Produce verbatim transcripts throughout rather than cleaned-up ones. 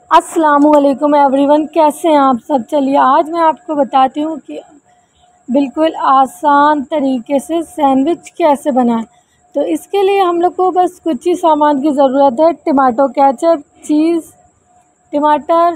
अस्सलामुअलैकुम एवरीवन, कैसे हैं आप सब। चलिए आज मैं आपको बताती हूँ कि बिल्कुल आसान तरीके से सैंडविच कैसे बनाएं। तो इसके लिए हम लोग को बस कुछ ही सामान की ज़रूरत है। टमाटो केचप, चीज़, टमाटर,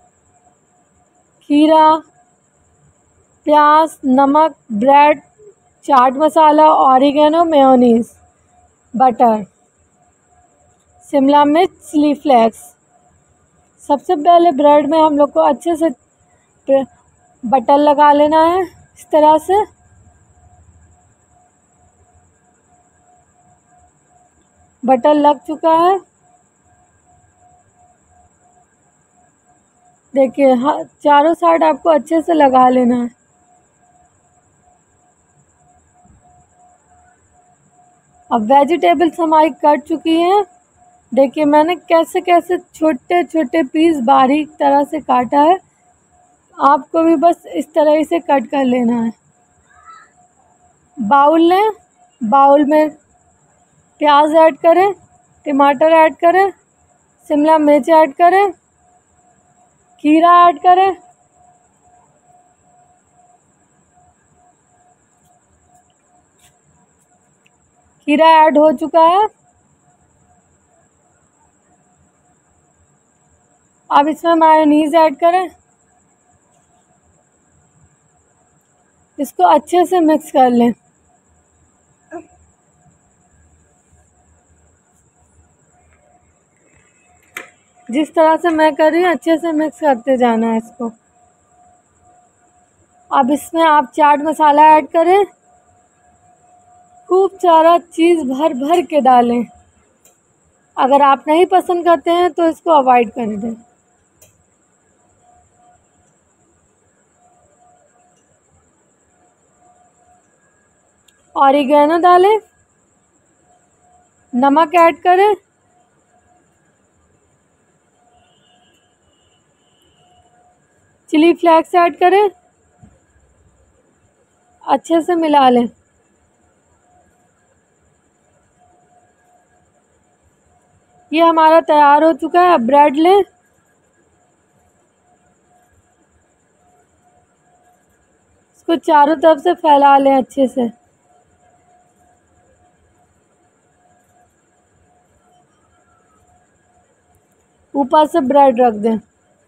खीरा, प्याज, नमक, bread, chaat masala, oregano, mayonnaise, butter, शिमला मिर्च, चिली फ्लेक्स। सबसे पहले ब्रेड में हम लोग को अच्छे से बटर लगा लेना है। इस तरह से बटर लग चुका है। देखिए, हाँ, चारों साइड आपको अच्छे से लगा लेना है। अब वेजिटेबल्स हमारी कट चुकी हैं। देखिए मैंने कैसे कैसे छोटे छोटे पीस बारीक तरह से काटा है। आपको भी बस इस तरह से कट कर लेना है। बाउल लें, बाउल में प्याज ऐड करें, टमाटर ऐड करें, शिमला मिर्च ऐड करें, खीरा ऐड करें, खीरा ऐड हो चुका है। अब इसमें मेयोनीज़ ऐड करें। इसको अच्छे से मिक्स कर लें। जिस तरह से मैं कर रही हूँ अच्छे से मिक्स करते जाना है इसको। अब इसमें आप चाट मसाला ऐड करें। खूब सारा चीज़ भर भर के डालें। अगर आप नहीं पसंद करते हैं तो इसको अवॉइड कर दें। ऑरिगेनो डालें, नमक ऐड करें, चिली फ्लेक्स ऐड करें, अच्छे से मिला लें। ये हमारा तैयार हो चुका है। अब ब्रेड लें, इसको चारों तरफ से फैला लें अच्छे से। ऊपर से ब्रेड रख दें।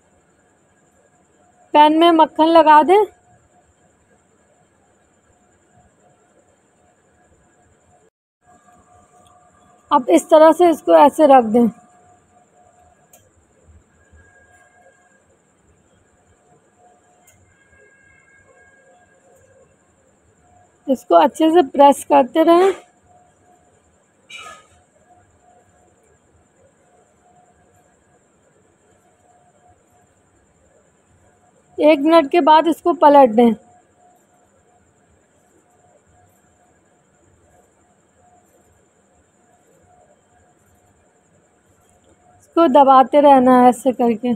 पैन में मक्खन लगा दें। अब इस तरह से इसको ऐसे रख दें। इसको अच्छे से प्रेस करते रहें। एक मिनट के बाद इसको पलट दें। इसको दबाते रहना है ऐसे करके।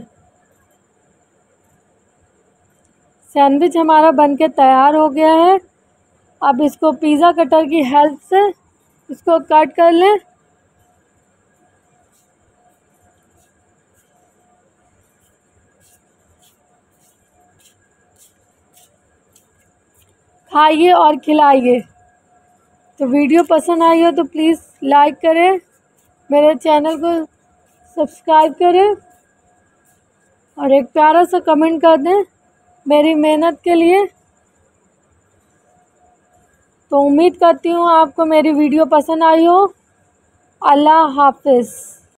सैंडविच हमारा बनके तैयार हो गया है। अब इसको पिज़्ज़ा कटर की हेल्प से इसको कट कर लें। खाइए और खिलाइए। तो वीडियो पसंद आई हो तो प्लीज़ लाइक करें, मेरे चैनल को सब्सक्राइब करें और एक प्यारा सा कमेंट कर दें मेरी मेहनत के लिए। तो उम्मीद करती हूँ आपको मेरी वीडियो पसंद आई हो। अल्लाह हाफ़िज़।